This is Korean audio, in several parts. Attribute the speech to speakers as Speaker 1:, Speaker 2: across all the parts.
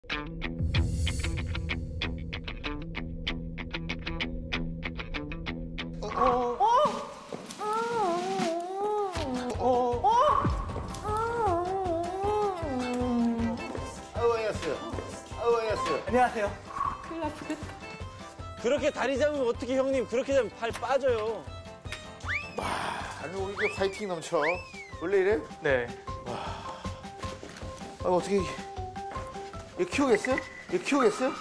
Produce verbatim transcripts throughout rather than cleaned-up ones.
Speaker 1: 어? 어?
Speaker 2: 아이고, 안녕하세요. 아이고, 안녕하세요.
Speaker 1: 안녕하세요.
Speaker 3: 큰일 나쁘겠다.
Speaker 4: 그렇게 다리 잡으면 어떻게 형님? 그렇게 잡으면 발 빠져요.
Speaker 2: 아니, 뭐 이게 파이팅 넘쳐. 원래 이래?
Speaker 1: 네.
Speaker 2: 아, 어떻게. 이거 키우겠어요? 이거 키우겠어요?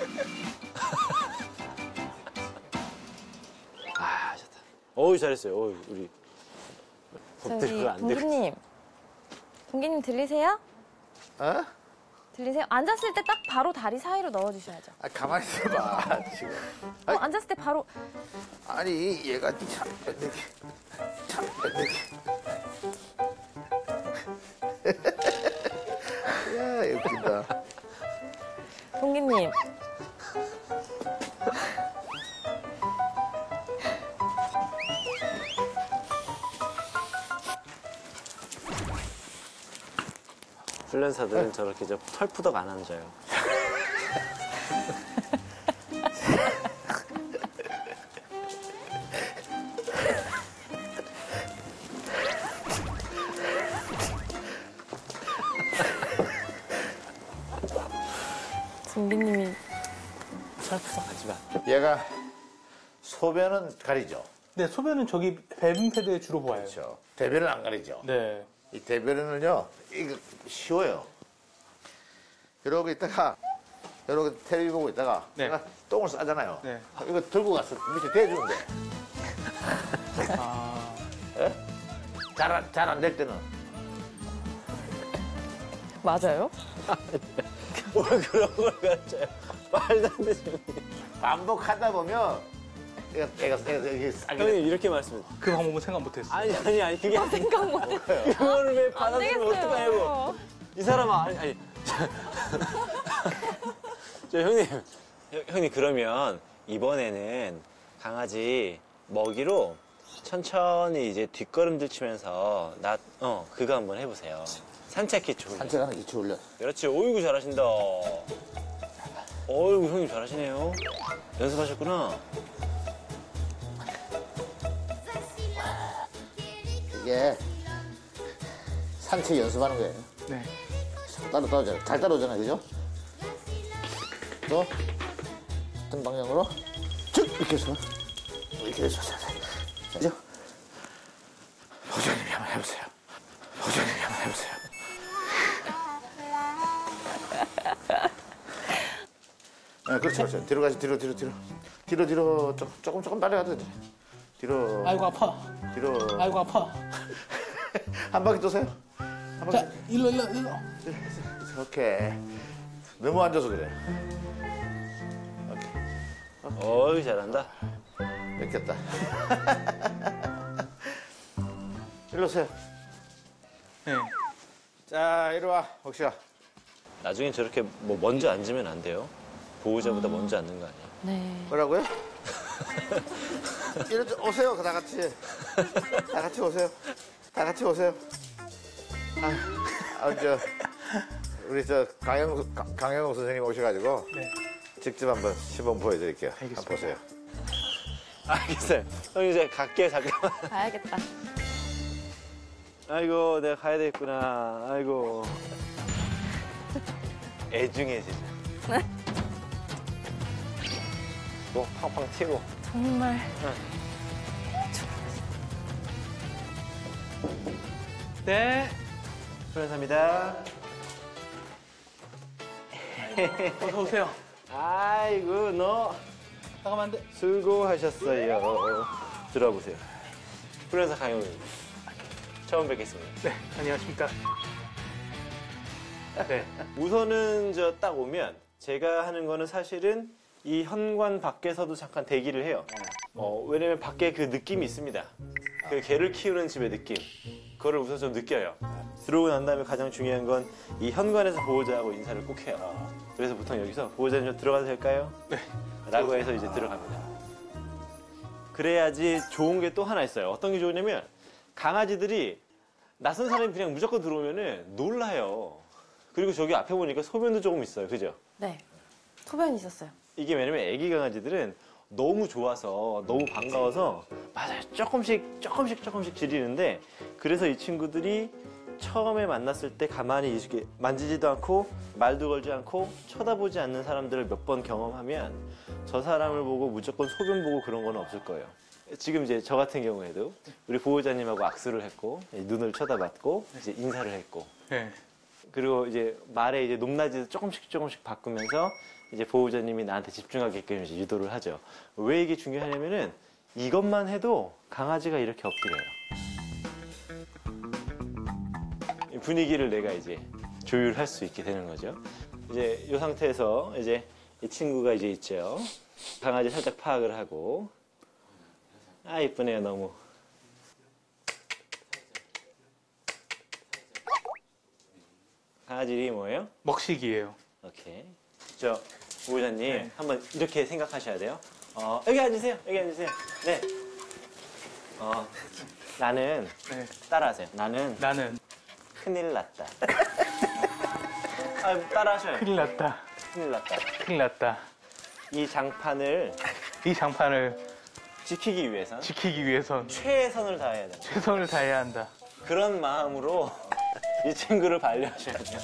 Speaker 4: 아, 좋다. 어우, 잘했어요. 어우, 우리.
Speaker 3: 저기
Speaker 4: 엎드려가 안 되고.
Speaker 3: 동기님. 동기님 들리세요?
Speaker 2: 어?
Speaker 3: 들리세요? 앉았을 때 딱 바로 다리 사이로 넣어주셔야죠.
Speaker 2: 아, 가만히 있어봐, 지금.
Speaker 3: 어, 앉았을 때 바로.
Speaker 2: 아니, 얘가 참 밴드게. 참 밴드게. 야, 웃긴다.
Speaker 3: 동기님.
Speaker 4: 훈련사들은 저렇게 저 털푸덕 안 앉아요.
Speaker 3: 동기님이.
Speaker 4: 털푸덕 하지 마.
Speaker 2: 얘가 소변은 가리죠.
Speaker 1: 네, 소변은 저기 배분 패드에 주로 보아요.
Speaker 2: 그렇죠. 대변은 안 가리죠.
Speaker 1: 네.
Speaker 2: 이 대변은요, 이거 쉬워요. 이러고 있다가, 이러고 텔레비 보고 있다가,
Speaker 1: 네.
Speaker 2: 내가 똥을 싸잖아요.
Speaker 1: 네.
Speaker 2: 이거 들고 가서 밑에 대주면 돼.
Speaker 1: 아.
Speaker 2: 잘 안, 잘 안 될 때는.
Speaker 3: 맞아요?
Speaker 4: 뭘 그런 걸 가르쳐요. 말도 안 되죠.
Speaker 2: 반복하다 보면, 얘가, 얘가, 얘가, 얘가 싸게 돼.
Speaker 4: 형님, 이렇게 말씀해.
Speaker 1: 그 방법은 생각 못했어요.
Speaker 4: 아니, 아니, 아니. 그게 아니
Speaker 3: 생각 못해.
Speaker 4: 그거를 왜
Speaker 3: 안
Speaker 4: 받아들이면 어떡하냐고.
Speaker 3: 되겠어요.
Speaker 4: 이 사람아, 아니, 아니. 저 형님, 형, 형님, 그러면 이번에는 강아지 먹이로 천천히 이제 뒷걸음질 치면서 나, 어, 그거 한번 해보세요. 산책 기초. 훈련.
Speaker 2: 산책하는 기초 올려.
Speaker 4: 그렇지. 어이구, 잘하신다. 어이구, 형님 잘하시네요. 연습하셨구나.
Speaker 2: 이게 산책 연습하는 거예요.
Speaker 1: 네.
Speaker 2: 따로 따라오잖아요. 잘 따라오잖아요. 그죠? 또, 같은 방향으로 쭉! 이렇게 해서. 이렇게 해서. 그죠? 보조님이 한번 해보세요. 보조님이 한번 해보세요. 네, 그렇죠, 그렇죠. 뒤로 가시, 뒤로, 뒤로, 뒤로. 뒤로, 뒤로, 조금, 조금, 조금 빨리 가도 돼. 뒤로.
Speaker 1: 아이고, 아파.
Speaker 2: 뒤로.
Speaker 1: 아이고, 아파.
Speaker 2: 한 바퀴 도세요. 한 바퀴.
Speaker 1: 자, 일로, 일로, 일로.
Speaker 2: 오케이. 너무 앉아서 그래. 오케이.
Speaker 4: 어이, 잘한다.
Speaker 2: 뺏겼다. 일로 오세요.
Speaker 1: 네.
Speaker 2: 자, 이리 와, 혹시야.
Speaker 4: 나중엔 저렇게 뭐 먼저 앉으면 안 돼요. 보호자보다 먼저 앉는 거 아니에요?
Speaker 3: 네.
Speaker 2: 뭐라고요? 이리 좀 오세요, 다 같이. 다 같이 오세요. 다 같이 오세요. 아, 아 저, 우리 저 강영, 강- 강영욱 선생님 오셔가지고
Speaker 1: 네.
Speaker 2: 직접 한번 시범 보여드릴게요. 한번
Speaker 1: 알겠습니다.
Speaker 2: 보세요.
Speaker 4: 알겠어요. 형 이제 갈게요, 잠깐만.
Speaker 3: 가야겠다.
Speaker 4: 아이고, 내가 가야 되겠구나. 아이고. 애중해, 진짜. 뭐 팡팡 튀고.
Speaker 3: 정말.
Speaker 1: 네.
Speaker 4: 감사합니다.
Speaker 1: 어서 오세요.
Speaker 4: 아이고, 너
Speaker 1: 잠깐만, 안 돼.
Speaker 4: 수고하셨어요. 들어와 보세요. 훈련사 강영입니다. 처음 뵙겠습니다.
Speaker 1: 네, 안녕하십니까. 네.
Speaker 4: 우선은 저 딱 오면 제가 하는 거는 사실은 이 현관 밖에서도 잠깐 대기를 해요. 어, 왜냐면 밖에 그 느낌이 있습니다. 그 개를 키우는 집의 느낌. 그거를 우선 좀 느껴요. 들어오고 난 다음에 가장 중요한 건 이 현관에서 보호자하고 인사를 꼭 해요. 그래서 보통 여기서 보호자님 좀 들어가도 될까요?
Speaker 1: 네.
Speaker 4: 라고 해서 이제 들어갑니다. 그래야지 좋은 게 또 하나 있어요. 어떤 게 좋으냐면 강아지들이 낯선 사람이 그냥 무조건 들어오면은 놀라요. 그리고 저기 앞에 보니까 소변도 조금 있어요. 그죠?
Speaker 3: 네. 소변이 있었어요.
Speaker 4: 이게 왜냐면 애기 강아지들은 너무 좋아서 너무 반가워서 맞아요. 조금씩 조금씩 조금씩 지리는데 그래서 이 친구들이 처음에 만났을 때 가만히 이렇게 만지지도 않고 말도 걸지 않고 쳐다보지 않는 사람들을 몇 번 경험하면 저 사람을 보고 무조건 소변 보고 그런 건 없을 거예요. 지금 이제 저 같은 경우에도 우리 보호자님하고 악수를 했고 눈을 쳐다봤고 이제 인사를 했고
Speaker 1: 네.
Speaker 4: 그리고 이제 말에 이제 높낮이도 조금씩 조금씩 바꾸면서 이제 보호자님이 나한테 집중하게끔 이제 유도를 하죠. 왜 이게 중요하냐면은 이것만 해도 강아지가 이렇게 엎드려요. 이 분위기를 내가 이제 조율할 수 있게 되는 거죠. 이제 이 상태에서 이제 이 친구가 이제 있죠. 강아지 살짝 파악을 하고 아 이쁘네요 너무. 강아지 이름이 뭐예요?
Speaker 1: 먹식이에요.
Speaker 4: 오케이. 저 보호자님
Speaker 1: 네.
Speaker 4: 한번 이렇게 생각하셔야 돼요. 어, 여기 앉으세요. 여기 앉으세요. 네. 어, 나는
Speaker 1: 네.
Speaker 4: 따라하세요. 나는
Speaker 1: 나는
Speaker 4: 큰일 났다. 아, 따라하셔요.
Speaker 1: 큰일 났다.
Speaker 4: 큰일 났다.
Speaker 1: 큰일 났다.
Speaker 4: 이 장판을
Speaker 1: 이 장판을
Speaker 4: 지키기 위해선
Speaker 1: 지키기 위해선
Speaker 4: 최선을 다해야 돼.
Speaker 1: 최선을 다해야 한다.
Speaker 4: 그런 마음으로 이 친구를 반려하셔야 돼요.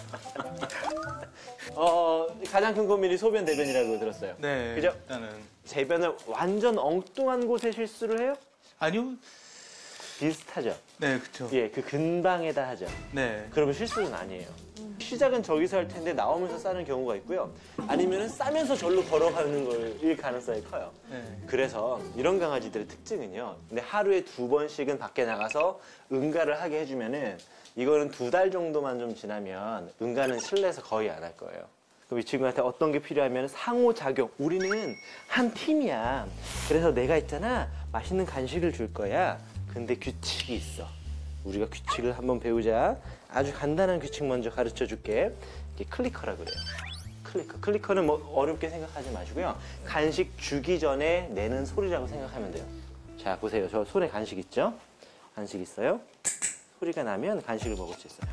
Speaker 4: 어, 가장 큰 고민이 소변 대변이라고 들었어요.
Speaker 1: 네.
Speaker 4: 그죠?
Speaker 1: 나는
Speaker 4: 대변을 완전 엉뚱한 곳에 실수를 해요?
Speaker 1: 아니요.
Speaker 4: 비슷하죠.
Speaker 1: 네, 그렇죠.
Speaker 4: 예, 그 근방에다 하죠.
Speaker 1: 네.
Speaker 4: 그러면 실수는 아니에요. 시작은 저기서 할 텐데 나오면서 싸는 경우가 있고요. 아니면 싸면서 절로 걸어가는 걸일 가능성이 커요.
Speaker 1: 네.
Speaker 4: 그래서 이런 강아지들의 특징은요. 근데 하루에 두 번씩은 밖에 나가서 응가를 하게 해주면은 이거는 두 달 정도만 좀 지나면 응가는 실내에서 거의 안 할 거예요. 그럼 이 친구한테 어떤 게 필요하면 상호작용. 우리는 한 팀이야. 그래서 내가 있잖아. 맛있는 간식을 줄 거야. 근데 규칙이 있어. 우리가 규칙을 한번 배우자. 아주 간단한 규칙 먼저 가르쳐 줄게. 이게 클리커라 그래요. 클리커. 클리커는 뭐 어렵게 생각하지 마시고요. 간식 주기 전에 내는 소리라고 생각하면 돼요. 자, 보세요. 저 손에 간식 있죠? 간식 있어요. 소리가 나면 간식을 먹을 수 있어요.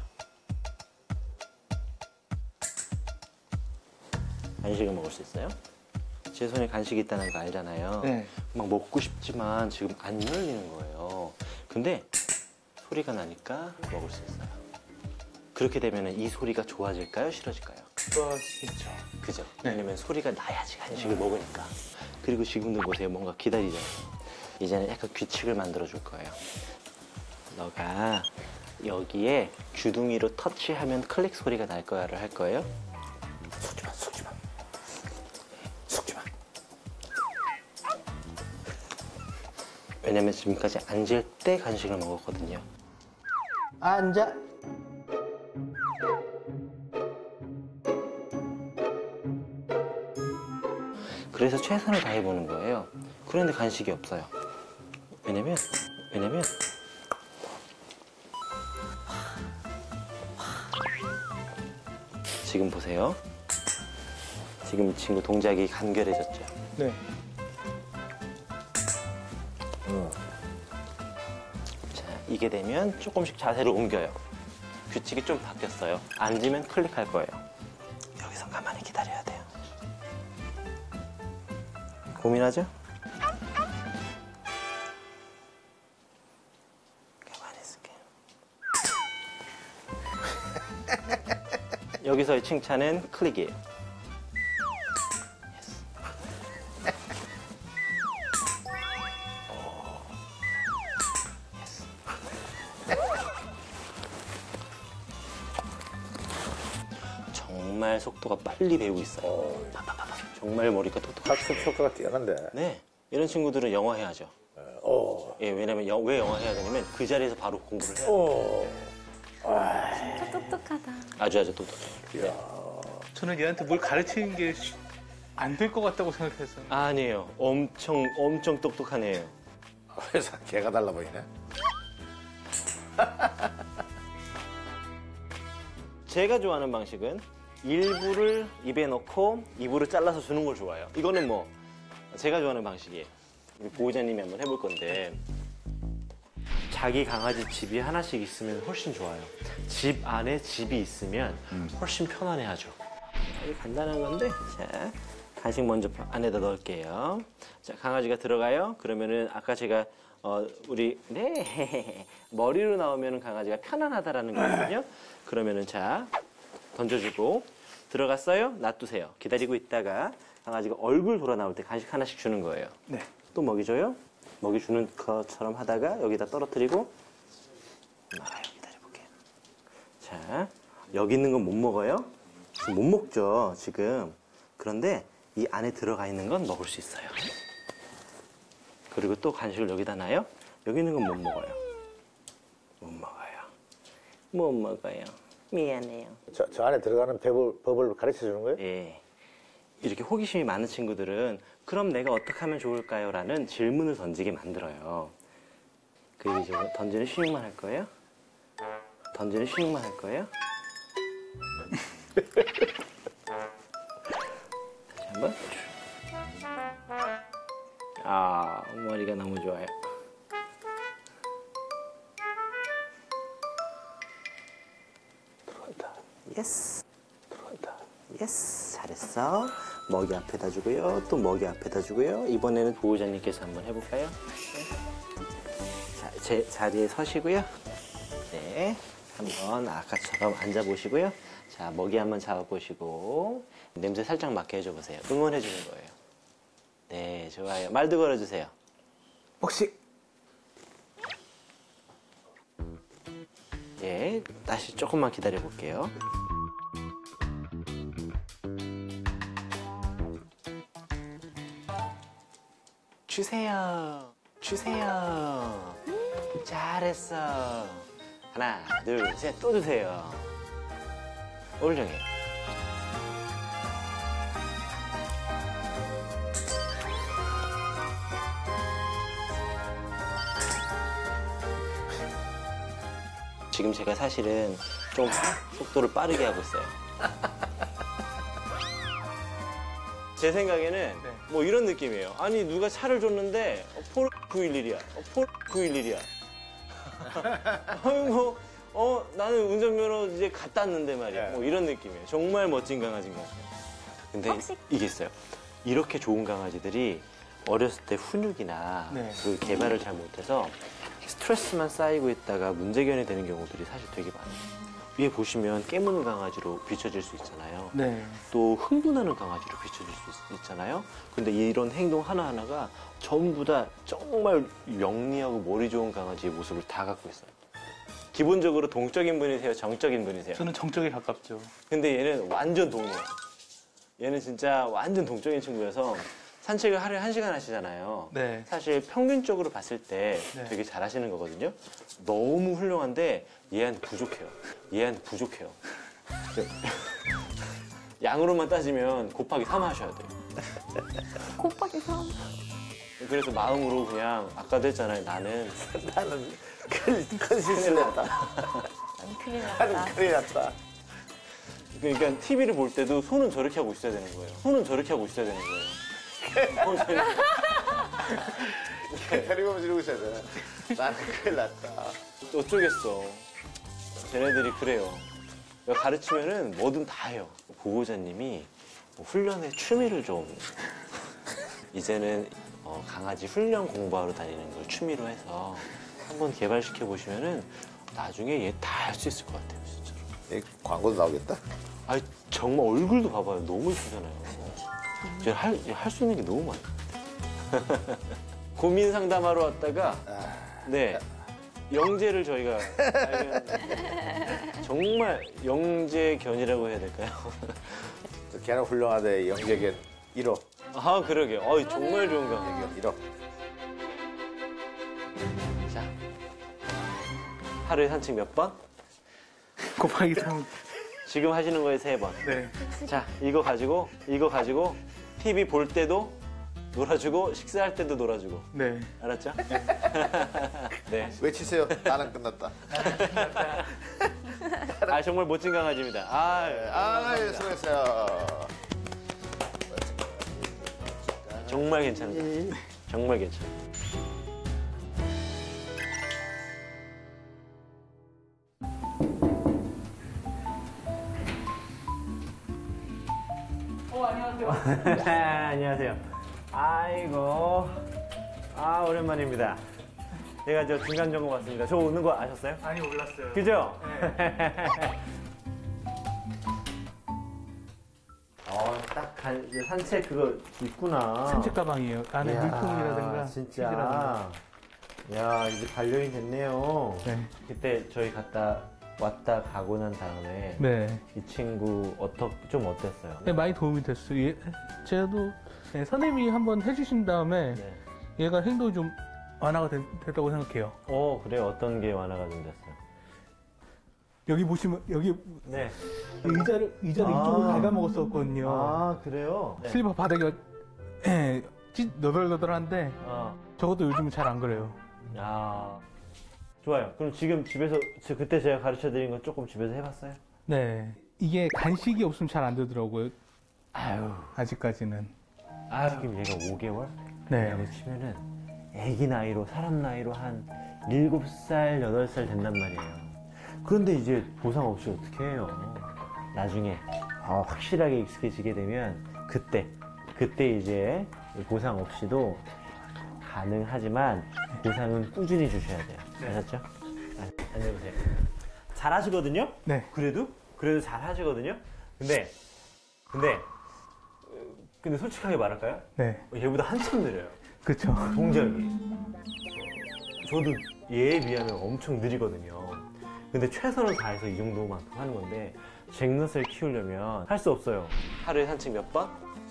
Speaker 4: 간식을 먹을 수 있어요. 제 손에 간식이 있다는 거 알잖아요.
Speaker 1: 네.
Speaker 4: 막 먹고 싶지만 지금 안 열리는 거예요. 근데 소리가 나니까 먹을 수 있어요. 그렇게 되면 이 소리가 좋아질까요? 싫어질까요?
Speaker 1: 좋아지겠죠.
Speaker 4: 그죠?
Speaker 1: 네.
Speaker 4: 왜냐면 소리가 나야지 간식을 먹으니까. 그리고 지금도 보세요. 뭔가 기다리잖아요. 이제는 약간 규칙을 만들어 줄 거예요. 너가 여기에 주둥이로 터치하면 클릭 소리가 날 거야를 할 거예요.
Speaker 2: 속지 마, 속지 마. 속지 마.
Speaker 4: 왜냐면 지금까지 앉을 때 간식을 먹었거든요.
Speaker 2: 앉아.
Speaker 4: 그래서 최선을 다해보는 거예요. 그런데 간식이 없어요. 왜냐면, 왜냐면, 지금 보세요. 지금 이 친구 동작이 간결해졌죠.
Speaker 1: 네.
Speaker 4: 자, 이게 되면 조금씩 자세를 옮겨요. 규칙이 좀 바뀌었어요. 앉으면 클릭할 거예요. 여기서 가만히 기다려야 돼요. 고민하죠? 가만히 있을게요. 여기서의 칭찬은 클릭이에요. 정말 속도가 빨리 배우고 있어요. 파파파파. 정말 머리가 똑똑하죠.
Speaker 2: 학습 효과가 뛰어난데.
Speaker 4: 네. 이런 친구들은 영어 해야죠.
Speaker 2: 오.
Speaker 4: 예, 왜냐면 영- 왜 영어 해야 되냐면 그 자리에서 바로 공부를 해야 돼요.
Speaker 2: 오.
Speaker 3: 진짜 똑똑하다.
Speaker 4: 아주 아주 똑똑해요.
Speaker 1: 저는 얘한테 뭘 가르치는 게 안 될 것 같다고 생각해서.
Speaker 4: 아니에요. 엄청 엄청 똑똑한 애예요.
Speaker 2: 회사 개가 달라 보이네.
Speaker 4: 제가 좋아하는 방식은 일부를 입에 넣고 입으로 잘라서 주는 걸 좋아해요. 이거는 뭐 제가 좋아하는 방식이에요. 우리 보호자님이 한번 해볼 건데 자기 강아지 집이 하나씩 있으면 훨씬 좋아요. 집 안에 집이 있으면 훨씬 편안해하죠. 이게 간단한 건데, 자 간식 먼저 안에다 넣을게요. 자 강아지가 들어가요. 그러면은 아까 제가 어 우리 네 머리로 나오면은 강아지가 편안하다라는 거거든요. 그러면은 자 던져주고 들어갔어요. 놔두세요. 기다리고 있다가 강아지가 얼굴 돌아 나올 때 간식 하나씩 주는 거예요.
Speaker 1: 네.
Speaker 4: 또 먹이 줘요. 먹이 주는 것처럼 하다가 여기다 떨어뜨리고 나와요. 기다려볼게요. 자, 여기 있는 건 못 먹어요. 지금 못 먹죠, 지금. 그런데 이 안에 들어가 있는 건 먹을 수 있어요. 그리고 또 간식을 여기다 놔요. 여기 있는 건 못 먹어요. 못 먹어요. 못 먹어요. 미안해요.
Speaker 5: 저, 저 안에 들어가는 법을, 법을 가르쳐 주는 거예요?
Speaker 4: 예. 이렇게 호기심이 많은 친구들은 그럼 내가 어떻게 하면 좋을까요? 라는 질문을 던지게 만들어요. 그리고 이제 던지는 쉬움만 할 거예요? 던지는 쉬움만 할 거예요? 다시 한 번. 아, 머리가 너무 좋아요. 들어간다. 예스. 들어간다. 예스. 잘했어. 먹이 앞에다 주고요. 또 먹이 앞에다 주고요. 이번에는 보호자님께서 한번 해볼까요? 자, 제 자리에 서시고요. 네. 한번 아까처럼 앉아보시고요. 자, 먹이 한번 잡아보시고 냄새 살짝 맡게 해줘보세요. 응원해주는 거예요. 네, 좋아요. 말도 걸어주세요.
Speaker 1: 혹시
Speaker 4: 예, 다시 조금만 기다려볼게요. 주세요. 주세요. 잘했어. 하나, 둘, 셋, 또 주세요. 옳정해. 지금 제가 사실은 좀 속도를 빠르게 하고 있어요. 제 생각에는 뭐 이런 느낌이에요. 아니 누가 차를 줬는데 어, 폴 구일일이야. 어, 폴 구일일이야. 아이고, 어 나는 운전면허 이제 갔다 왔는데 말이야. 뭐 이런 느낌이에요. 정말 멋진 강아지인 것 같아요. 근데
Speaker 3: 혹시-
Speaker 4: 이게 있어요. 이렇게 좋은 강아지들이 어렸을 때 훈육이나
Speaker 1: 네.
Speaker 4: 그 개발을 잘 못해서 스트레스만 쌓이고 있다가 문제견이 되는 경우들이 사실 되게 많아요. 위에 보시면 깨무는 강아지로 비춰질 수 있잖아요.
Speaker 1: 네.
Speaker 4: 또 흥분하는 강아지로 비춰질 수 있, 있잖아요. 근데 이런 행동 하나하나가 전부 다 정말 영리하고 머리 좋은 강아지의 모습을 다 갖고 있어요. 기본적으로 동적인 분이세요? 정적인 분이세요?
Speaker 1: 저는 정적에 가깝죠.
Speaker 4: 근데 얘는 완전 동이에요. 얘는 진짜 완전 동적인 친구여서 산책을 하루에 한 시간 하시잖아요.
Speaker 1: 네.
Speaker 4: 사실 평균적으로 봤을 때
Speaker 1: 네.
Speaker 4: 되게 잘하시는 거거든요. 너무 훌륭한데 얘한테 부족해요. 얘한테 부족해요. 양으로만 따지면 곱하기 삼 하셔야 돼요.
Speaker 3: 곱하기 삼.
Speaker 4: 그래서 마음으로 그냥 아까도 했잖아요. 나는
Speaker 5: 나는 큰, 큰 실수를 했다.
Speaker 3: 난 큰일
Speaker 5: 나는
Speaker 3: 났다.
Speaker 5: 큰일 났다.
Speaker 4: 그러니까 티비를 볼 때도 손은 저렇게 하고 있어야 되는 거예요. 손은 저렇게 하고 있어야 되는 거예요. 어, 쟤는
Speaker 2: 테레비만 지르고 있어야 돼. 나는 큰일 났다.
Speaker 4: 어쩌겠어. 쟤네들이 그래요. 가르치면은 뭐든 다 해요. 보호자님이 훈련의 취미를 좀 이제는 어, 강아지 훈련 공부하러 다니는 걸 취미로 해서 한번 개발시켜 보시면은 나중에 얘 다 할 수 있을 것 같아요, 진짜로.
Speaker 2: 이 광고도 나오겠다.
Speaker 4: 아 정말 얼굴도 봐봐요. 너무 이쁘잖아요. 제가 할, 할 수 있는 게 너무 많아요. 고민 상담하러 왔다가 네 영재를 저희가 발견했는데 정말 영재견이라고 해야 될까요?
Speaker 2: 걔는 훌륭하대. 영재견 일 호.
Speaker 4: 아 그러게요. 어, 정말 좋은 거.
Speaker 2: 영재견 일 호.
Speaker 4: 자 하루에 산책 몇 번?
Speaker 1: 곱하기 삼.
Speaker 4: 지금 하시는 거에 세 번.
Speaker 1: 네.
Speaker 4: 자 이거 가지고 이거 가지고 티비 볼 때도 놀아주고 식사할 때도 놀아주고
Speaker 1: 네.
Speaker 4: 알았죠? 네.
Speaker 2: 외치세요. 나는 끝났다.
Speaker 4: 아 정말 멋진 강아지입니다. 아,
Speaker 2: 아, 예, 수고했어요.
Speaker 4: 정말 괜찮다. 정말 괜찮아. 안녕하세요. 아이고. 아, 오랜만입니다. 제가 저 중간 점검 왔습니다. 저 오는 거 아셨어요?
Speaker 1: 아니 몰랐어요.
Speaker 4: 그죠?
Speaker 1: 네.
Speaker 4: 어, 딱 간, 산책 그거 있구나.
Speaker 1: 산책 가방이에요. 안에
Speaker 4: 이야,
Speaker 1: 물통이라든가
Speaker 4: 진짜. 야, 이제 반려인 됐네요.
Speaker 1: 네.
Speaker 4: 그때 저희 갔다 왔다 가고 난 다음에
Speaker 1: 네.
Speaker 4: 이 친구 어떻 좀 어땠어요?
Speaker 1: 네, 많이 도움이 됐어요. 얘, 제도 네, 선생님이 한번 해주신 다음에
Speaker 4: 네.
Speaker 1: 얘가 행동이 좀 완화가 된, 됐다고 생각해요.
Speaker 4: 어, 그래 어떤 게 완화가 좀 됐어요?
Speaker 1: 여기 보시면 여기
Speaker 4: 네.
Speaker 1: 의자를 의자를
Speaker 4: 아.
Speaker 1: 이쪽으로 갉아먹었었거든요.
Speaker 4: 아, 그래요? 네.
Speaker 1: 슬리퍼 바닥이 예, 찢 너덜너덜한데
Speaker 4: 어.
Speaker 1: 저것도 요즘은 잘 안 그래요.
Speaker 4: 야. 좋아요. 그럼 지금 집에서 저 그때 제가 가르쳐 드린 거 조금 집에서 해봤어요?
Speaker 1: 네. 이게 간식이 없으면 잘 안 되더라고요.
Speaker 4: 아유.
Speaker 1: 아직까지는.
Speaker 4: 아, 지금 얘가 오 개월?
Speaker 1: 네.
Speaker 4: 라고 치면은 애기 나이로 사람 나이로 한 일곱 살, 여덟 살 된단 말이에요. 그런데 이제 보상 없이 어떻게 해요? 나중에 어, 확실하게 익숙해지게 되면 그때 그때 이제 보상 없이도 가능하지만 보상은 꾸준히 주셔야 돼요. 아셨죠? 아, 앉아보세요. 잘하시거든요?
Speaker 1: 네.
Speaker 4: 그래도? 그래도 잘하시거든요? 근데 근데 근데 솔직하게 말할까요?
Speaker 1: 네.
Speaker 4: 얘보다 한참 느려요.
Speaker 1: 그렇죠.
Speaker 4: 동작이. 저도 얘에 비하면 엄청 느리거든요. 근데 최선을 다해서 이 정도만큼 하는 건데 잭넛을 키우려면 할 수 없어요. 하루에 산책 몇 번?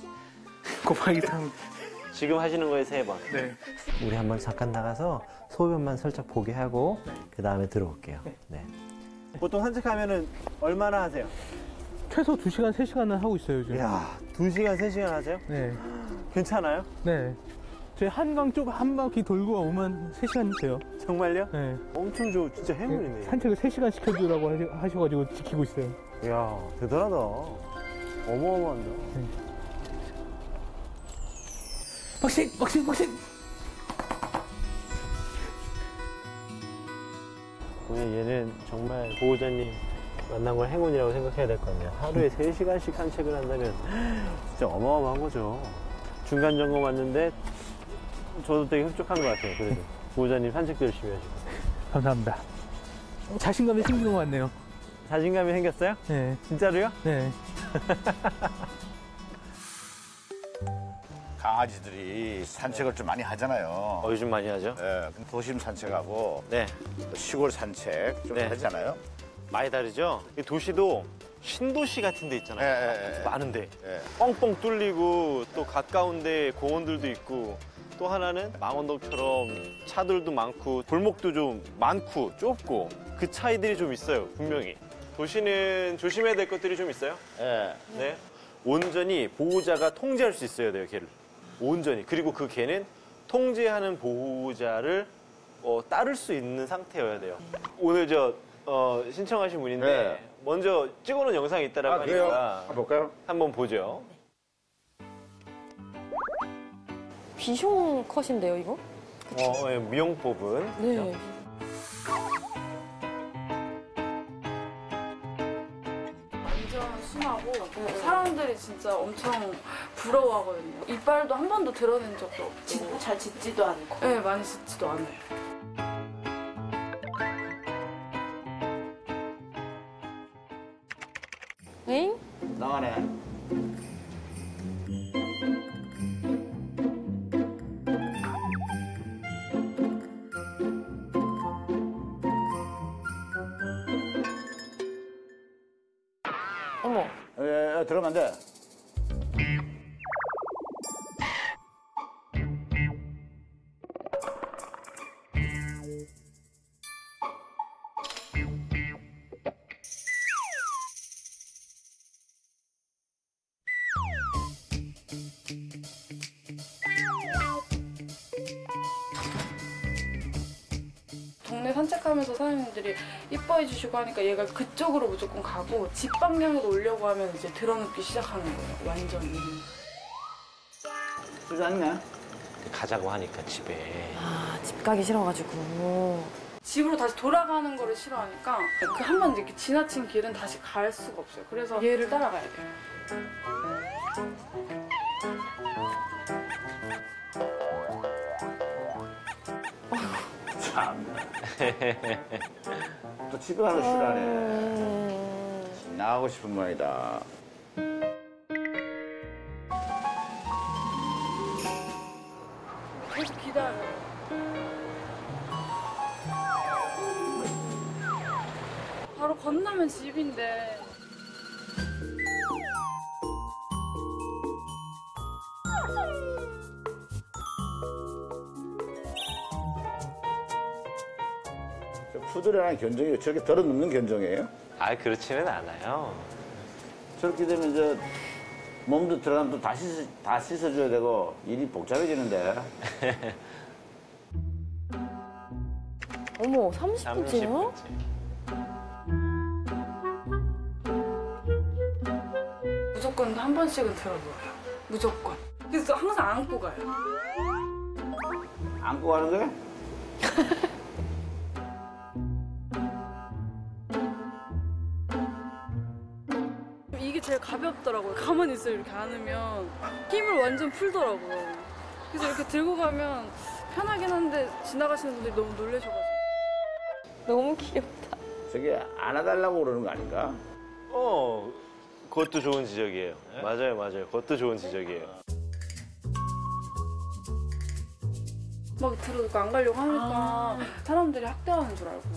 Speaker 1: 곱하기 삼.
Speaker 4: 지금 하시는 거에 세 번.
Speaker 1: 네.
Speaker 4: 우리 한번 잠깐 나가서 소변만 살짝 보게 하고 그 다음에 들어올게요. 네. 보통 산책하면은 얼마나 하세요?
Speaker 1: 최소 두 시간, 세 시간은 하고 있어요, 요즘.
Speaker 4: 이야, 두 시간, 세 시간 하세요?
Speaker 1: 네.
Speaker 4: 괜찮아요?
Speaker 1: 네. 저희 한강 쪽 한 바퀴 돌고 오면 세 시간 돼요.
Speaker 4: 정말요?
Speaker 1: 네.
Speaker 4: 엄청 좋, 진짜 행운이네.
Speaker 1: 산책을 세 시간 시켜주라고 하시- 하셔가지고 지키고 있어요.
Speaker 4: 이야, 대단하다. 어마어마한다.
Speaker 1: 박싱! 박싱! 박싱!
Speaker 4: 오늘 얘는 정말 보호자님 만난 걸 행운이라고 생각해야 될 것 같네요. 하루에 세 시간씩 산책을 한다면 진짜 어마어마한 거죠. 중간 점검 왔는데 저도 되게 흡족한 것 같아요. 그래도 보호자님 산책도 열심히 하시고.
Speaker 1: 감사합니다. 자신감이 생기는 것 같네요.
Speaker 4: 자신감이 생겼어요?
Speaker 1: 네.
Speaker 4: 진짜로요?
Speaker 1: 네.
Speaker 2: 강아지들이 산책을 좀 많이 하잖아요.
Speaker 4: 어, 요즘 많이 하죠?
Speaker 2: 예, 그럼 도심 산책하고
Speaker 4: 네.
Speaker 2: 시골 산책 좀
Speaker 4: 네.
Speaker 2: 하잖아요.
Speaker 4: 많이 다르죠? 이 도시도 신도시 같은 데
Speaker 2: 예,
Speaker 4: 있잖아요.
Speaker 2: 예, 예.
Speaker 4: 많은데.
Speaker 2: 예.
Speaker 4: 뻥뻥 뚫리고 또 가까운데 공원들도 있고 또 하나는 망원동처럼 차들도 많고 골목도 좀 많고 좁고 그 차이들이 좀 있어요, 분명히. 도시는 조심해야 될 것들이 좀 있어요.
Speaker 2: 예.
Speaker 4: 네. 온전히 보호자가 통제할 수 있어야 돼요, 걔를. 온전히. 그리고 그 개는 통제하는 보호자를 어, 따를 수 있는 상태여야 돼요. 오늘 저 어, 신청하신 분인데
Speaker 2: 네.
Speaker 4: 먼저 찍어놓은 영상이 있다라고
Speaker 2: 아, 그래요?
Speaker 4: 하니까
Speaker 2: 한번 볼까요?
Speaker 4: 한번 보죠.
Speaker 3: 비숑 컷인데요, 이거?
Speaker 4: 어, 예, 미용법은.
Speaker 3: 네.
Speaker 6: 완전 순하고 사람들이 진짜 엄청 부러워하거든요. 이빨도 한 번도 드러낸 적도 없고
Speaker 7: 잘 짖지도 않고.
Speaker 6: 네, 많이 짖지도 않아요.
Speaker 3: 엥?
Speaker 2: 나가네.
Speaker 3: 어머.
Speaker 2: 예, 예, 들어가면 안 돼.
Speaker 6: 동네 산책하면서 사장님들이 이뻐해 주시고 하니까 얘가 그쪽으로 무조건 가고 집 방향으로 오려고 하면 이제 드러눕기 시작하는 거예요. 완전히.
Speaker 2: 쓰지 않네.
Speaker 4: 가자고 하니까 집에.
Speaker 3: 아, 집 가기 싫어가지고.
Speaker 6: 집으로 다시 돌아가는 거를 싫어하니까 그 한 번 이렇게 지나친 길은 다시 갈 수가 없어요. 그래서 얘를 따라가야 돼요.
Speaker 2: 또 집에 가는 거 싫어하네.
Speaker 3: 음...
Speaker 2: 나가고 싶은 모양이다.
Speaker 6: 계속 기다려. 바로 건너면 집인데.
Speaker 2: 푸들이랑 견종이 저렇게 덜어 눕는 견종이에요?
Speaker 4: 아, 그렇지는 않아요.
Speaker 2: 저렇게 되면 이제 몸도 들어가면 또 다 씻어, 다 씻어줘야 되고 일이 복잡해지는데.
Speaker 3: 어머, 삼십
Speaker 4: 삼십
Speaker 3: 분째요?
Speaker 4: 분째.
Speaker 6: 무조건 한 번씩은 들어줘요. 무조건. 그래서 항상 안고 가요.
Speaker 2: 안고 가는 거야?
Speaker 6: 이게 제일 가볍더라고요. 가만히 있어요. 이렇게 안으면 힘을 완전 풀더라고요. 그래서 이렇게 들고 가면 편하긴 한데 지나가시는 분들이 너무 놀라셔가지고.
Speaker 3: 너무 귀엽다.
Speaker 2: 저게 안아달라고 그러는 거 아닌가?
Speaker 4: 어, 그것도 좋은 지적이에요. 맞아요, 맞아요. 그것도 좋은 지적이에요.
Speaker 6: 막 들어도 안 가려고 하니까 사람들이 학대하는 줄 알고.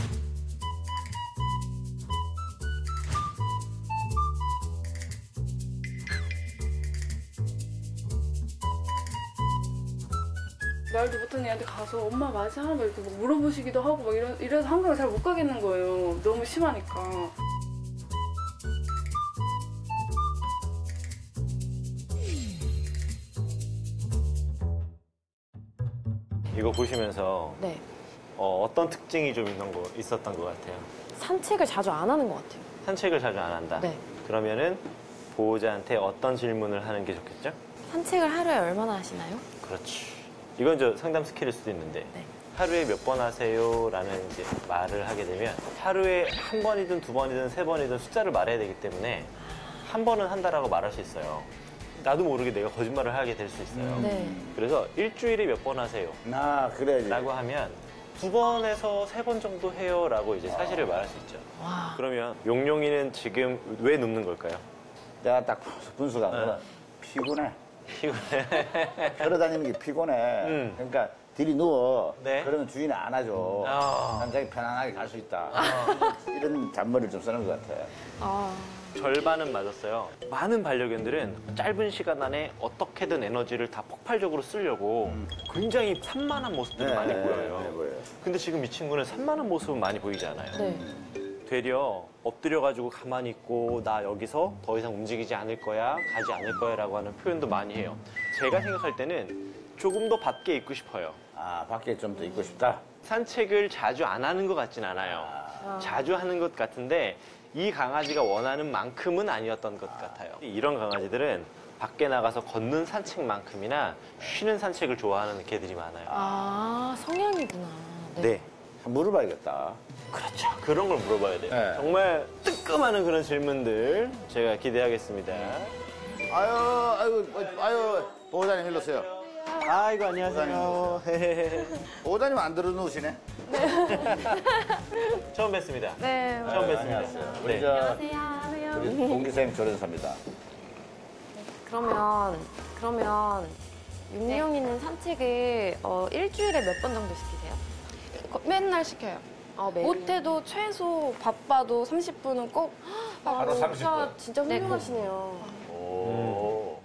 Speaker 6: 말도 못하는 애한테 가서 엄마 맛이 하나 막 이렇게 막 물어보시기도 하고 막 이래, 이래서 한강을 잘 못 가겠는 거예요. 너무 심하니까.
Speaker 4: 이거 보시면서
Speaker 3: 네.
Speaker 4: 어, 어떤 특징이 좀 있는 거, 있었던 것 같아요?
Speaker 3: 산책을 자주 안 하는 것 같아요.
Speaker 4: 산책을 자주 안 한다.
Speaker 3: 네.
Speaker 4: 그러면은 보호자한테 어떤 질문을 하는 게 좋겠죠?
Speaker 3: 산책을 하루에 얼마나 하시나요?
Speaker 4: 그렇지. 이건 저 상담 스킬일 수도 있는데
Speaker 3: 네.
Speaker 4: 하루에 몇 번 하세요? 라는 이제 말을 하게 되면 하루에 한 번이든 두 번이든 세 번이든 숫자를 말해야 되기 때문에 한 번은 한다라고 말할 수 있어요. 나도 모르게 내가 거짓말을 하게 될 수 있어요.
Speaker 3: 네.
Speaker 4: 그래서 일주일에 몇 번 하세요?
Speaker 2: 나 그래야지.
Speaker 4: 라고 하면 두 번에서 세 번 정도 해요 라고 이제 사실을 말할 수 있죠.
Speaker 3: 와.
Speaker 4: 그러면 용용이는 지금 왜 눕는 걸까요?
Speaker 2: 내가 딱 분수가
Speaker 4: 네.
Speaker 2: 피곤해.
Speaker 4: 피곤해.
Speaker 2: 걸어다니는 게 피곤해.
Speaker 4: 음.
Speaker 2: 그러니까 들이 누워.
Speaker 4: 네.
Speaker 2: 그러면 주인이 안아줘.
Speaker 4: 아.
Speaker 2: 난 자기 편안하게 갈 수 있다. 이런 잔머리를 좀 쓰는 것 같아.
Speaker 3: 아.
Speaker 4: 절반은 맞았어요. 많은 반려견들은 짧은 시간 안에 어떻게든 에너지를 다 폭발적으로 쓰려고 굉장히 산만한 모습들이 많이 보여요.
Speaker 2: 네, 보여요.
Speaker 4: 근데 지금 이 친구는 산만한 모습은 많이 보이지 않아요.
Speaker 3: 네.
Speaker 4: 되려 엎드려가지고 가만히 있고 나 여기서 더 이상 움직이지 않을 거야, 가지 않을 거야 라고 하는 표현도 많이 해요. 제가 생각할 때는 조금 더 밖에 있고 싶어요.
Speaker 2: 아, 밖에 좀 더 있고 싶다.
Speaker 4: 산책을 자주 안 하는 것 같진 않아요. 자주 하는 것 같은데 이 강아지가 원하는 만큼은 아니었던 것 같아요. 이런 강아지들은 밖에 나가서 걷는 산책만큼이나 쉬는 산책을 좋아하는 개들이 많아요.
Speaker 3: 아, 성향이구나.
Speaker 4: 네.
Speaker 2: 한번 물어봐야겠다.
Speaker 4: 그렇죠. 그런 걸 물어봐야 돼요.
Speaker 2: 네.
Speaker 4: 정말 뜨끔하는 그런 질문들 제가 기대하겠습니다.
Speaker 2: 아유, 아유, 아유, 보호자님 일로 오세요.
Speaker 4: 아이고, 안녕하세요.
Speaker 2: 보호자님 안 들어놓으시네.
Speaker 4: 처음 뵙습니다.
Speaker 3: 네.
Speaker 4: 처음 뵙습니다.
Speaker 2: 안녕하세요. 우리
Speaker 4: 네.
Speaker 2: 저
Speaker 3: 안녕하세요.
Speaker 2: 우리 동기생 조련사입니다.
Speaker 3: 그러면, 그러면, 윤영이는 산책을 어, 일주일에 몇 번 정도 시키세요?
Speaker 7: 거- 맨날 시켜요.
Speaker 3: 어, 매일.
Speaker 7: 못해도 최소 바빠도 삼십 분은 꼭.
Speaker 3: 아,
Speaker 2: 바로
Speaker 3: 진짜,
Speaker 2: 삼십 분.
Speaker 3: 진짜
Speaker 7: 네,
Speaker 3: 훌륭하시네요.
Speaker 2: 오.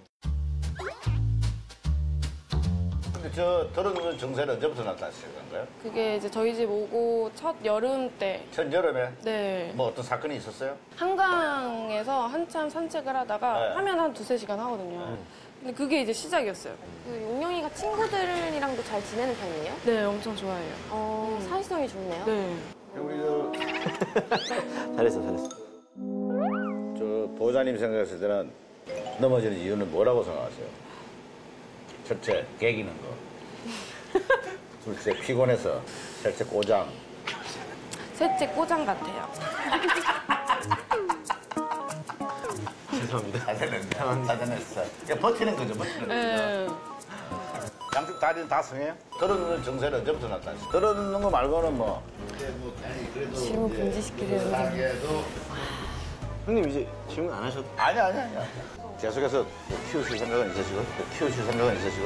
Speaker 2: 근데 저 덜어놓는 정세는 언제부터 나타나시는 건가요?
Speaker 7: 그게 이제 저희 집 오고 첫 여름 때.
Speaker 2: 첫 여름에
Speaker 7: 네.
Speaker 2: 뭐 어떤 사건이 있었어요?
Speaker 7: 한강에서 한참 산책을 하다가
Speaker 2: 네.
Speaker 7: 하면 한 두세 시간 하거든요. 근데 그게 이제 시작이었어요.
Speaker 3: 그 용영이가 친구들이랑도 잘 지내는 편이에요?
Speaker 7: 네, 엄청 좋아해요.
Speaker 3: 어, 사회성이 좋네요.
Speaker 7: 네.
Speaker 2: 우리 저,
Speaker 4: 잘했어, 잘했어.
Speaker 2: 저 보호자님 생각했을 때는 넘어지는 이유는 뭐라고 생각하세요? 첫째, 개기는 거. 둘째, 피곤해서. 셋째, 꼬장.
Speaker 7: 셋째 꼬장 같아요.
Speaker 4: 죄송합니다.
Speaker 2: 다 되냈네. 다 되냈어. 그냥 버티는 거죠, 버티는 거죠.
Speaker 7: 네.
Speaker 2: 양쪽 다리는 다 성해요? 들어놓는 정세는 언제부터 났다지? 들어놓는 거 말고는 뭐.
Speaker 3: 질문 금지시키려는데.
Speaker 4: 형님 이제 질문 안 하셔도
Speaker 2: 아니 아니 아니. 계속해서 키우실 생각은 있으시고, 키우실 생각은 있으시고.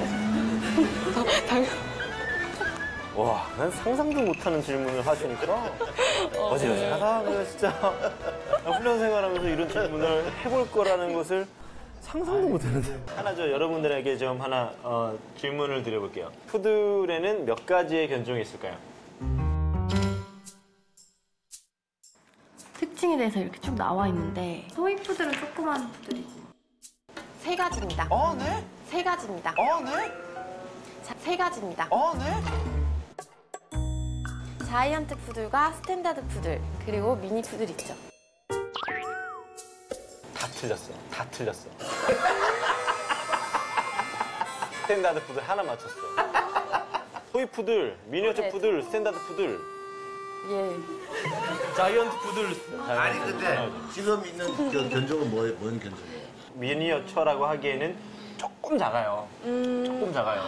Speaker 4: 와, 난 상상도 못하는 질문을 하시니까 어지러지하다. 내가 진짜 훈련 생활하면서 이런 질문을 해볼 거라는 것을 상상도 못했는데. 하나 저 여러분들에게 좀 하나 어, 질문을 드려볼게요. 푸들에는 몇 가지의 견종이 있을까요?
Speaker 3: 특징에 대해서 이렇게 쭉 나와 있는데 토이푸들은 조그만 푸들이고 세 가지입니다.
Speaker 4: 어, 네.
Speaker 3: 세 가지입니다.
Speaker 4: 어, 네.
Speaker 3: 자, 세 가지입니다.
Speaker 4: 어, 네.
Speaker 3: 자이언트 푸들과 스탠다드 푸들 그리고 미니 푸들 있죠.
Speaker 4: 다 틀렸어. 다 틀렸어. 스탠다드 푸들 하나 맞췄어. 토이 푸들, 미니어처
Speaker 3: 네.
Speaker 4: 푸들, 스탠다드 푸들,
Speaker 3: 예.
Speaker 4: 자이언트 푸들.
Speaker 2: 아니 근데 지금 있는 그 견종은 뭐, 뭔 견종이에요?
Speaker 4: 미니어처라고 하기에는 조금 작아요. 조금 작아요.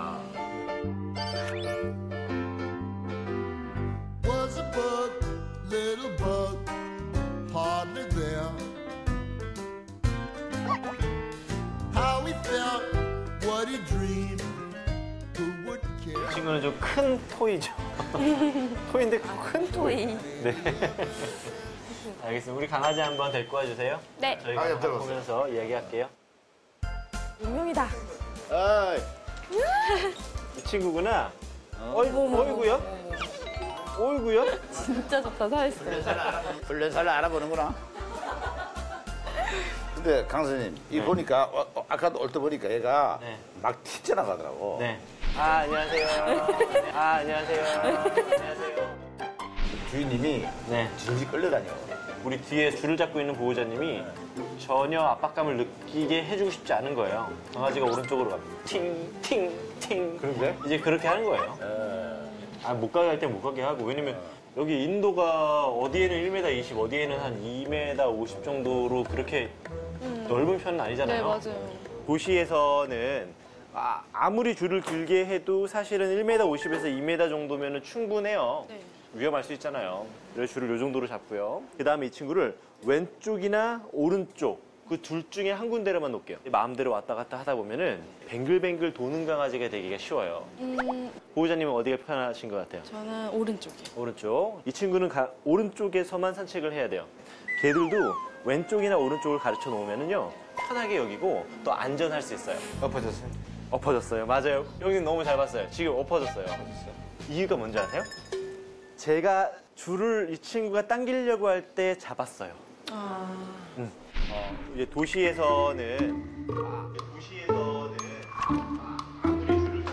Speaker 8: Was a bug, little bug, hardly there. How he felt, what he dreamed, who would care?
Speaker 4: 이 친구는 좀 큰 토이죠. 토이인데 큰 토이.
Speaker 3: 토이.
Speaker 4: 네. 알겠습니다. 우리 강아지 한번 데리고 와주세요.
Speaker 3: 네.
Speaker 4: 저희가
Speaker 2: 아, 예,
Speaker 4: 한번
Speaker 2: 들어가세요.
Speaker 4: 보면서 이야기할게요.
Speaker 3: 운명이다.
Speaker 2: 아이,
Speaker 4: 이 친구구나. 어이구, 어이구요? 어이구요?
Speaker 3: 진짜 좋다 사했어요.
Speaker 2: 훈련사를 알아보는구나. 근데 강 선생님, 이
Speaker 4: 네.
Speaker 2: 보니까 어, 어, 아까도 올 때 보니까 얘가
Speaker 4: 네.
Speaker 2: 막 튀쳐나가더라고.
Speaker 4: 네. 아, 안녕하세요. 아, 안녕하세요. 안녕하세요.
Speaker 2: 주인님이
Speaker 4: 네.
Speaker 2: 질질 끌려다녀.
Speaker 4: 우리 뒤에 줄을 잡고 있는 보호자님이 전혀 압박감을 느끼게 해주고 싶지 않은 거예요. 강아지가 오른쪽으로 갑니다. 팅, 팅, 팅.
Speaker 2: 그런데?
Speaker 4: 이제 그렇게 하는 거예요. 아, 못 가게 할 땐 못 가게 하고. 왜냐면 여기 인도가 어디에는 일 미터 이십, 어디에는 한 이 미터 오십 정도로 그렇게 넓은 편은 아니잖아요.
Speaker 6: 네, 맞아요.
Speaker 4: 도시에서는 아, 아무리 줄을 길게 해도 사실은 일 미터 오십에서 이 미터 정도면 충분해요.
Speaker 6: 네.
Speaker 4: 위험할 수 있잖아요. 그래서 줄을 이 정도로 잡고요. 그 다음에 이 친구를 왼쪽이나 오른쪽 그 둘 중에 한 군데로만 놓을게요. 마음대로 왔다 갔다 하다 보면은 뱅글뱅글 도는 강아지가 되기가 쉬워요.
Speaker 6: 음,
Speaker 4: 보호자님은 어디가 편하신 것 같아요?
Speaker 6: 저는 오른쪽이요.
Speaker 4: 오른쪽. 이 친구는 가- 오른쪽에서만 산책을 해야 돼요. 걔들도 왼쪽이나 오른쪽을 가르쳐 놓으면은요 편하게 여기고 또 안전할 수 있어요.
Speaker 2: 엎어졌어요?
Speaker 4: 엎어졌어요. 맞아요. 형님 너무 잘 봤어요. 지금 엎어졌어요. 이유가 뭔지 아세요? 제가 줄을 이 친구가 당기려고 할 때 잡았어요.
Speaker 6: 아,
Speaker 4: 음. 어, 이제 도시에서는 아, 도시에서는 아무리 줄을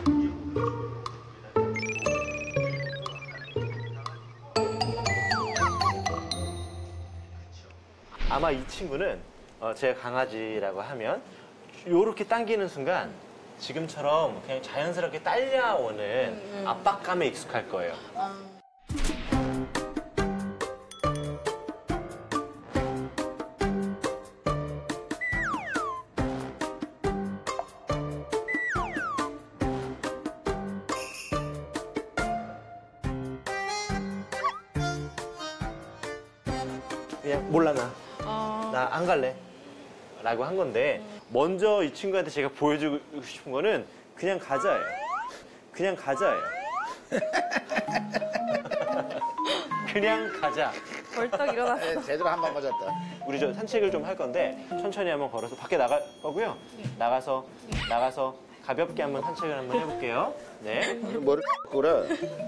Speaker 4: 아마 이 친구는 어, 제가 강아지라고 하면 이렇게 당기는 순간 지금처럼 그냥 자연스럽게 딸려오는 압박감에 익숙할 거예요. 그냥 몰라 나.
Speaker 6: 아,
Speaker 4: 나 안 갈래. 라고 한 건데 먼저 이 친구한테 제가 보여주고 싶은 거는 그냥 가자예요. 그냥 가자예요. 그냥 가자.
Speaker 6: 벌떡 일어났어.
Speaker 2: 네, 제대로 한 방 맞았다.
Speaker 4: 우리 저 산책을 좀 할 건데 천천히 한번 걸어서 밖에 나갈 거고요. 나가서 나가서 가볍게 한번 산책을 한번 해볼게요. 네.
Speaker 2: 뭐를 그래?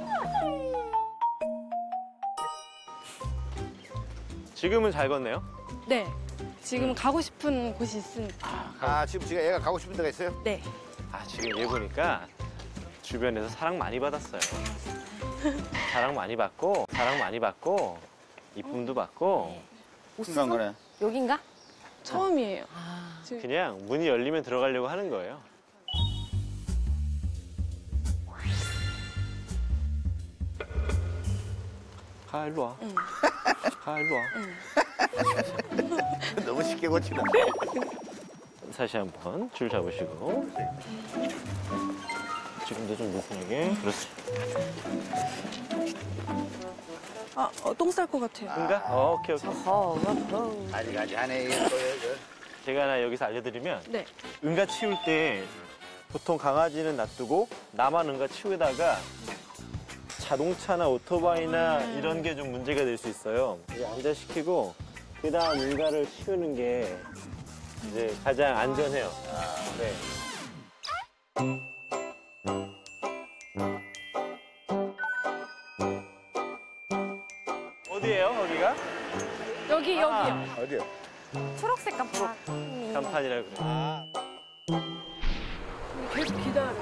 Speaker 4: 지금은 잘 걷네요.
Speaker 6: 네. 지금 가고 싶은 곳이 있으니까.
Speaker 2: 아 지금 지금 애가 가고 싶은 데가 있어요?
Speaker 6: 네.
Speaker 4: 아 지금 얘 보니까 주변에서 사랑 많이 받았어요. 사랑 많이 받고 사랑 많이 받고 이쁨도 받고
Speaker 2: 순간 거네.
Speaker 3: 여긴가?
Speaker 6: 처음이에요.
Speaker 4: 그냥 문이 열리면 들어가려고 하는 거예요. 가 일로 와. 가 일로 와.
Speaker 2: 너무 쉽게 고치네.
Speaker 4: 다시 한번 줄 잡으시고. 지금도 좀 느슨하게. 그렇지.
Speaker 6: 아, 어, 똥 쌀 것 같아요.
Speaker 4: 응가? 어, 오케이, 오케이.
Speaker 3: 어, 어.
Speaker 2: 아직 아직 하네. 이거 또 이거.
Speaker 4: 제가 하나 여기서 알려드리면
Speaker 6: 네.
Speaker 4: 응가 치울 때 보통 강아지는 놔두고 나만 응가 치우다가 자동차나 오토바이나 이런 게 좀 문제가 될 수 있어요. 이제 안전시키고 그 다음 응가를 치우는 게 이제 가장 안전해요. 네. 어디예요, 거기가?
Speaker 6: 여기,
Speaker 4: 아.
Speaker 6: 여기요.
Speaker 2: 어디요?
Speaker 3: 초록색 깜빡.
Speaker 4: 간판이라고 그래요.
Speaker 2: 아,
Speaker 6: 계속 기다려.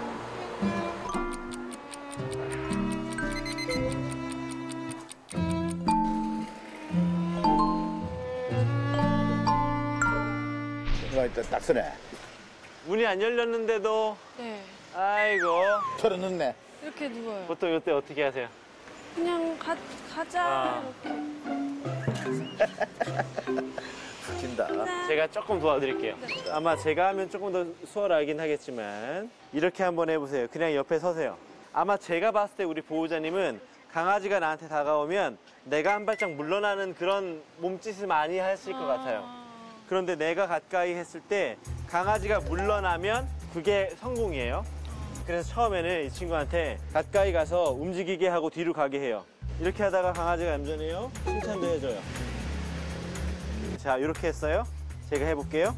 Speaker 2: 이거 일단 딱 서네.
Speaker 4: 문이 안 열렸는데도
Speaker 6: 네.
Speaker 4: 아이고.
Speaker 2: 털어넣네.
Speaker 6: 이렇게 누워요.
Speaker 4: 보통 이때 어떻게 하세요?
Speaker 6: 그냥 가, 가자.
Speaker 4: 아.
Speaker 6: 이렇게.
Speaker 2: 웃긴다.
Speaker 4: 제가 조금 도와드릴게요. 아마 제가 하면 조금 더 수월하긴 하겠지만 이렇게 한번 해보세요. 그냥 옆에 서세요. 아마 제가 봤을 때 우리 보호자님은 강아지가 나한테 다가오면 내가 한 발짝 물러나는 그런 몸짓을 많이 하실 것 같아요. 그런데 내가 가까이 했을 때 강아지가 물러나면 그게 성공이에요. 그래서 처음에는 이 친구한테 가까이 가서 움직이게 하고 뒤로 가게 해요. 이렇게 하다가 강아지가 얌전해요. 칭찬도 해줘요. 자, 이렇게 했어요. 제가 해볼게요.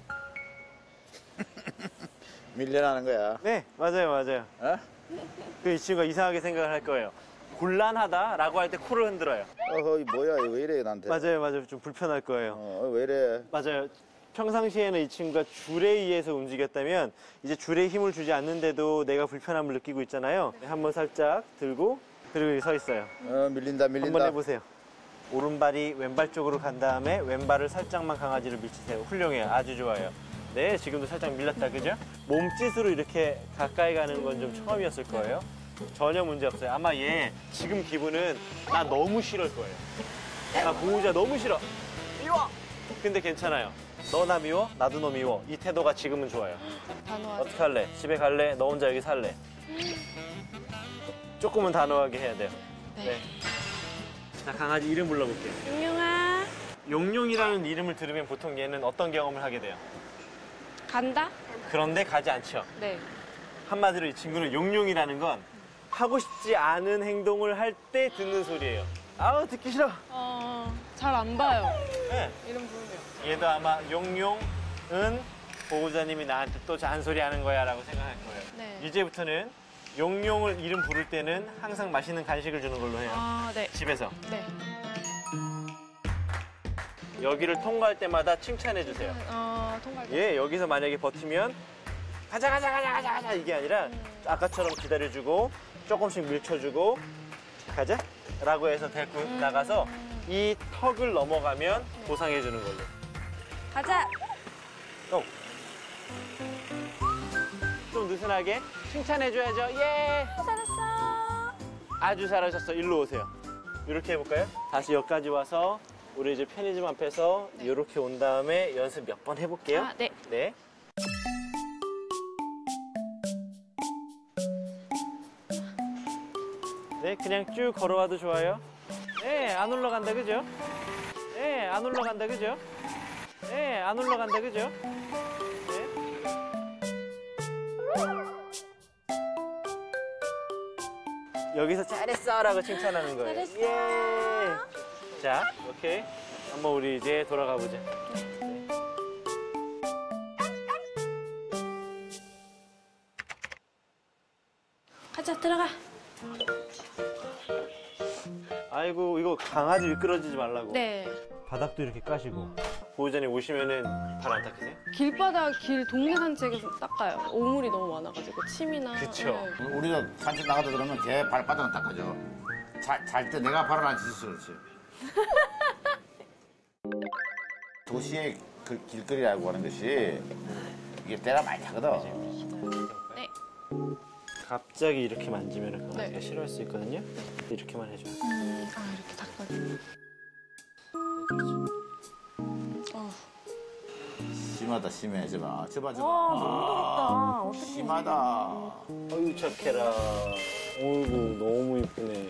Speaker 2: 밀려나는 거야.
Speaker 4: 네, 맞아요, 맞아요.
Speaker 2: 어?
Speaker 4: 그 이 친구가 이상하게 생각을 할 거예요. 곤란하다라고 할 때 코를 흔들어요.
Speaker 2: 어허, 이 뭐야, 이거 왜 이래, 나한테.
Speaker 4: 맞아요, 맞아요. 좀 불편할 거예요.
Speaker 2: 어, 왜 이래.
Speaker 4: 맞아요. 평상시에는 이 친구가 줄에 의해서 움직였다면 이제 줄에 힘을 주지 않는데도 내가 불편함을 느끼고 있잖아요. 한번 살짝 들고 그리고 서 있어요.
Speaker 2: 어, 밀린다, 밀린다.
Speaker 4: 한번 해보세요. 오른발이 왼발 쪽으로 간 다음에 왼발을 살짝만 강아지를 밀치세요. 훌륭해요. 아주 좋아요. 네, 지금도 살짝 밀렸다, 그죠? 몸짓으로 이렇게 가까이 가는 건 좀 처음이었을 거예요. 전혀 문제 없어요. 아마 얘 지금 기분은 나 너무 싫을 거예요. 나 보호자 너무 싫어. 미워! 근데 괜찮아요. 너 나 미워? 나도 너 미워. 이 태도가 지금은 좋아요.
Speaker 6: 단호하게.
Speaker 4: 어떻게 할래? 집에 갈래? 너 혼자 여기 살래? 조금은 단호하게 해야 돼요. 네. 자, 강아지 이름 불러볼게요.
Speaker 6: 용용아.
Speaker 4: 용용이라는 이름을 들으면 보통 얘는 어떤 경험을 하게 돼요?
Speaker 6: 간다?
Speaker 4: 그런데 가지 않죠.
Speaker 6: 네.
Speaker 4: 한마디로 이 친구는 용용이라는 건 하고 싶지 않은 행동을 할 때 듣는 소리예요. 아우, 듣기 싫어.
Speaker 6: 어, 잘 안 봐요.
Speaker 4: 네.
Speaker 6: 이름 부르면.
Speaker 4: 얘도 아마 용용은 보호자님이 나한테 또 잔소리 하는 거야 라고 생각할 거예요.
Speaker 6: 네.
Speaker 4: 이제부터는 용용을 이름 부를 때는 항상 맛있는 간식을 주는 걸로 해요.
Speaker 6: 아, 네.
Speaker 4: 집에서.
Speaker 6: 네.
Speaker 4: 여기를 통과할 때마다 칭찬해 주세요.
Speaker 6: 어, 통과할 때.
Speaker 4: 예, 여기서 만약에 버티면 가자 가자 가자 가자 가자 이게 아니라 아까처럼 기다려주고 조금씩 밀쳐주고 가자 라고 해서 데리고 나가서 이 턱을 넘어가면 보상해 주는 걸로.
Speaker 6: 가자.
Speaker 4: 고! 좀 느슨하게 칭찬해 줘야죠. 예!
Speaker 6: 잘했어.
Speaker 4: 아주 잘하셨어. 일로 오세요. 이렇게 해볼까요? 다시 여기까지 와서 우리 이제 편의점 앞에서 이렇게 온 다음에 연습 몇 번 해볼게요.
Speaker 6: 아, 네.
Speaker 4: 네. 네, 그냥 쭉 걸어와도 좋아요. 네, 안 올라간다, 그죠? 네, 안 올라간다, 그죠? 네, 안 올라간다, 그죠? 네. 여기서 잘했어라고 칭찬하는 거예요.
Speaker 6: 잘했어.
Speaker 4: 예. 자, 오케이. 한번 우리 이제 돌아가 보자. 네.
Speaker 6: 가자, 들어가.
Speaker 4: 아이고, 이거 강아지 미끄러지지 말라고.
Speaker 6: 네.
Speaker 4: 바닥도 이렇게 까시고. 보호자님 오시면은 발 안 닦으세요?
Speaker 6: 길바닥, 길 동네 산책에서 닦아요. 오물이 너무 많아가지고 침이나.
Speaker 4: 그쵸.
Speaker 6: 네.
Speaker 2: 우리도 산책 나가다 그러면 걔 발바닥은 닦아줘. 잘 때 내가 발을 안 씻어서 그렇지. 도시의 그 길거리라고 하는 것이 이게 때가 많이 타거든.
Speaker 6: 네.
Speaker 4: 갑자기 이렇게 만지면 강아지가
Speaker 6: 네.
Speaker 4: 싫어할 수 있거든요. 이렇게만 해줘요.
Speaker 6: 음, 아, 이렇게 닦아요. 어.
Speaker 2: 심하다 심해 저봐 저봐 저봐.
Speaker 3: 와, 너무 더럽다. 어떡해.
Speaker 2: 심하다.
Speaker 4: 어유 착해라. 어이구 너무 이쁘네.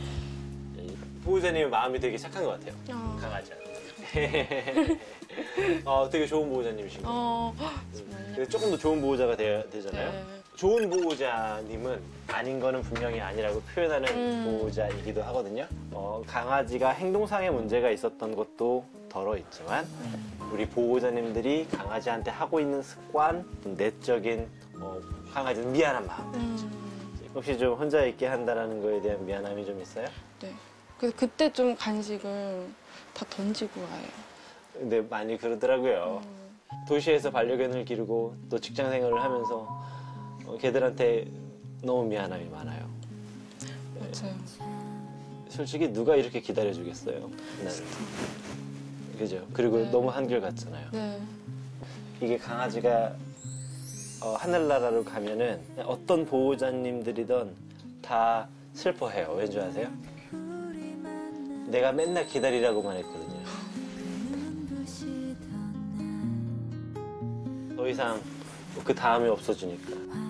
Speaker 4: 보호자님 마음이 되게 착한 것 같아요.
Speaker 7: 어.
Speaker 4: 강아지한테. 어, 되게 좋은 보호자님이신 것 같아요.
Speaker 7: 어,
Speaker 4: 그래서 조금 더 좋은 보호자가 돼야 되잖아요.
Speaker 7: 네.
Speaker 4: 좋은 보호자님은 아닌 거는 분명히 아니라고 표현하는
Speaker 7: 음.
Speaker 4: 보호자이기도 하거든요. 어, 강아지가 행동상의 문제가 있었던 것도 덜어 있지만 우리 보호자님들이 강아지한테 하고 있는 습관, 내적인 어, 강아지는 미안한 마음.
Speaker 7: 음,
Speaker 4: 혹시 좀 혼자 있게 한다는 거에 대한 미안함이 좀 있어요?
Speaker 7: 네. 그래서 그때 좀 간식을 다 던지고 와요.
Speaker 4: 근데 많이 그러더라고요. 도시에서 반려견을 기르고 또 직장 생활을 하면서 어, 걔들한테 너무 미안함이 많아요.
Speaker 7: 맞아요.
Speaker 4: 솔직히 누가 이렇게 기다려주겠어요? 나는. 그죠? 그리고
Speaker 7: 네.
Speaker 4: 너무 한결같잖아요.
Speaker 7: 네.
Speaker 4: 이게 강아지가 어, 하늘나라로 가면은 어떤 보호자님들이든 다 슬퍼해요. 왠 줄 아세요? 내가 맨날 기다리라고만 했거든요. 더 이상 그 다음이 없어지니까.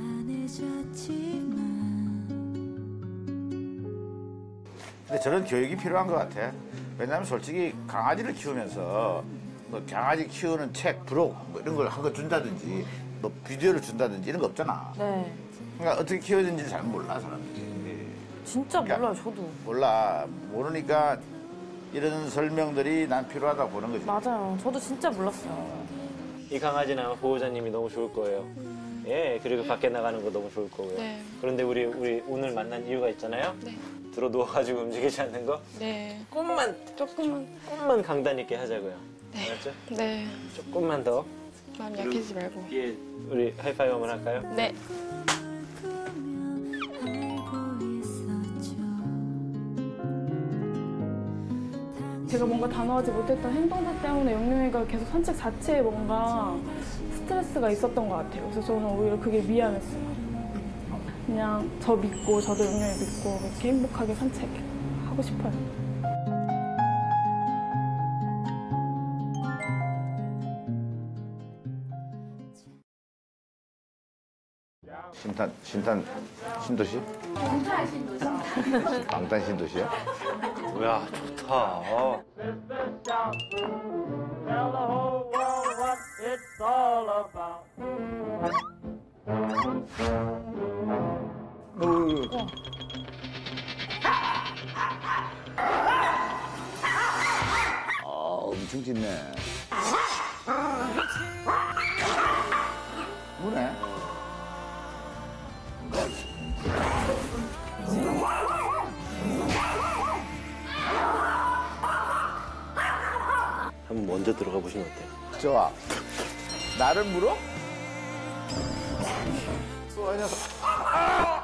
Speaker 2: 근데 저런 교육이 필요한 것 같아. 왜냐하면 솔직히 강아지를 키우면서 뭐 강아지 키우는 책, 브록 뭐 이런 걸 한 거 준다든지 뭐 비디오를 준다든지 이런 거 없잖아.
Speaker 3: 네.
Speaker 2: 그러니까 어떻게 키워야 되는지 잘 몰라 사람들이.
Speaker 3: 진짜
Speaker 2: 그러니까
Speaker 3: 몰라요, 저도.
Speaker 2: 몰라. 모르니까 이런 설명들이 난 필요하다고 보는 거지.
Speaker 3: 맞아요. 저도 진짜 몰랐어요.
Speaker 4: 이 강아지는 아마 보호자님이 너무 좋을 거예요. 예, 그리고 밖에 나가는 거 너무 좋을 거고요.
Speaker 7: 네.
Speaker 4: 그런데 우리 우리 오늘 만난 이유가 있잖아요.
Speaker 7: 네.
Speaker 4: 들어 누워가지고 움직이지 않는 거.
Speaker 7: 네.
Speaker 4: 조금만
Speaker 7: 조금만.
Speaker 4: 조금만 강단 있게 하자고요.
Speaker 7: 네.
Speaker 4: 알았죠?
Speaker 7: 네.
Speaker 4: 조금만 더.
Speaker 7: 마음 약해지지 말고.
Speaker 4: 예, 우리 하이파이브 한번 할까요?
Speaker 7: 네.
Speaker 6: 제가 뭔가 단호하지 못했던 행동들 때문에 영룡이가 계속 산책 자체에 뭔가 스트레스가 있었던 것 같아요. 그래서 저는 오히려 그게 미안했어요. 그냥 저 믿고 저도 영룡이 믿고 이렇게 행복하게 산책하고 싶어요.
Speaker 2: 신탄, 신탄, 신도시? 방탄 신도시. 방탄 신도시야?
Speaker 4: 뭐야, 좋다.
Speaker 2: 아, 엄청 짖네. 뭐네?
Speaker 4: 한번 먼저 들어가 보시면 어때요?
Speaker 2: 좋아. 나를 물어? 또 이 녀석.